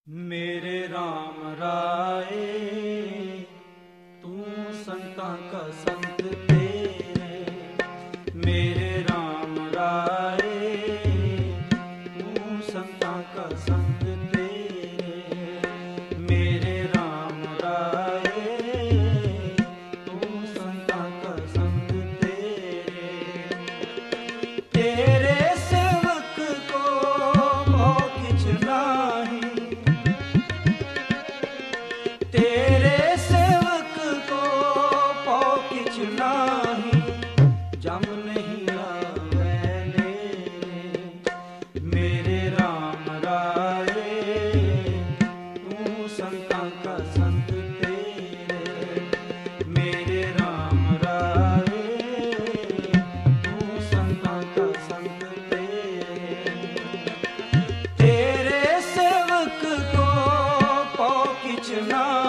मेरे राम राय तू संतां का संत तेरे। मेरे राम राय तू संतां का संत तेरे। मेरे राम राय तू संतां का संत तेरे। तेरे सेवक को मोह किछ नाही। तेरे सेवक को पौ किछ नाही। जम नहीं आवे नेरे। मेरे राम राय तू संतां का संत तेरे। मेरे राम राय तू संतां का संत तेरे। तेरे सेवक को पौ किछ नाही।